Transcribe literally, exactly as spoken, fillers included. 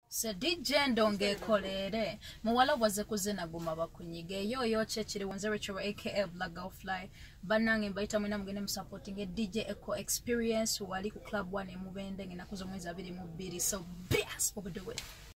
Se D J ndonge kolere muwala waze kuzina guma bakunyige yo yo chechiri wanze Recho Rey aka Black Girl Fly banange mbaita mwina mugende supporting D J Eco Experience wali ku club one mubende ngina kuzo mwezi abiri mu bbiri so best overdo it.